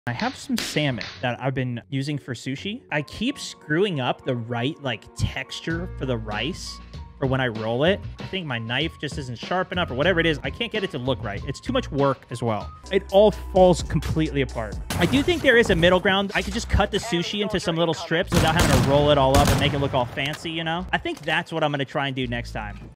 I have some salmon that I've been using for sushi. I keep screwing up the right like texture for the rice for when I roll it. I think my knife just isn't sharp enough or whatever it is. I can't get it to look right. It's too much work as well. It all falls completely apart. I do think there is a middle ground. I could just cut the sushi into some little strips without having to roll it all up and make it look all fancy, you know? I think that's what I'm going to try and do next time.